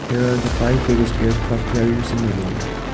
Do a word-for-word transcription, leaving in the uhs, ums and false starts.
Here are the five biggest aircraft carriers in the world.